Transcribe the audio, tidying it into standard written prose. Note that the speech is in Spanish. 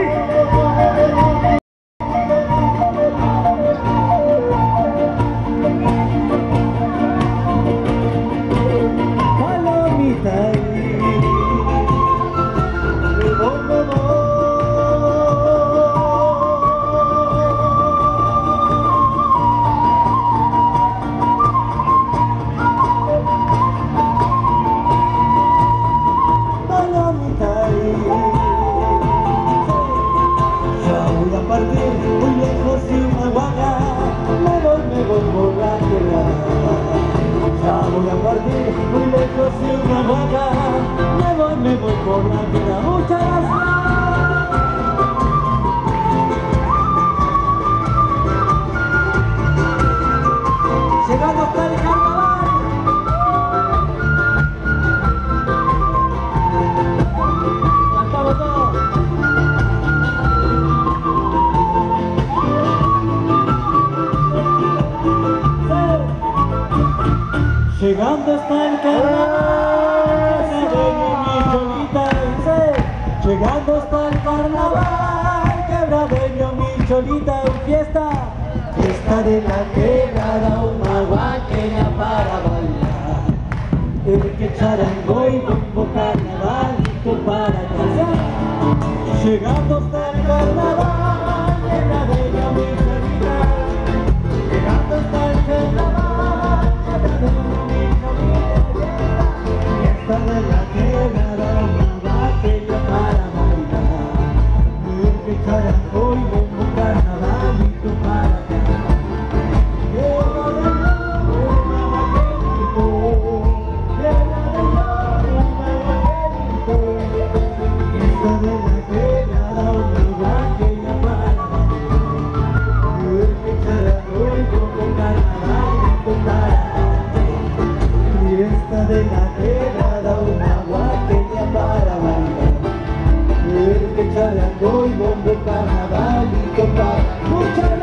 Muy lejos sin aguaga, me voy por la tierra. Ya voy a partir, muy lejos sin aguaga, me voy por la tierra. Muchas gracias. Llegando hasta el carnaval. Cantamos todos. Llegando hasta el carnaval, mi cholita, llegando hasta el carnaval, quebradeño, mi cholita, en fiesta de la quebrada, una guaqueña para bailar, el que charango y bombo carnaval, para danzar. Llegando hasta el carnaval, quebradeño, mi cholita, llegando hasta el carnaval, quebradeño, de la quebrada, una guaqueña para bailar, el que charango y bombo carnavalito para cantar. Lleva de nuevo un guaqueñito, lleva de nuevo un guaqueñito. Esta de la quebrada, una guaqueña para bailar, el que charango y bombo carnavalito para cantar. Esta de la quebrada, una guaqueña para bailar, el que charango y bombo carnavalito para...